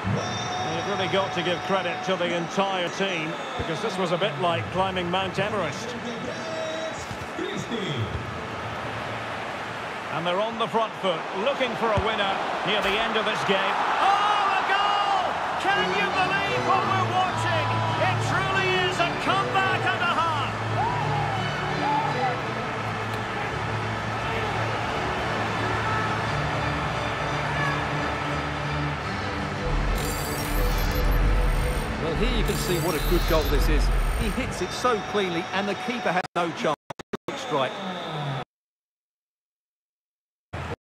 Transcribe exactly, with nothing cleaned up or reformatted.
You've really got to give credit to the entire team, because this was a bit like climbing Mount Everest. And they're on the front foot, looking for a winner near the end of this game. Oh, a goal! Can you believe what we're watching? It truly is a comeback and a half. Well, here you can see what a good goal this is. He hits it so cleanly and the keeper has no chance. Strike.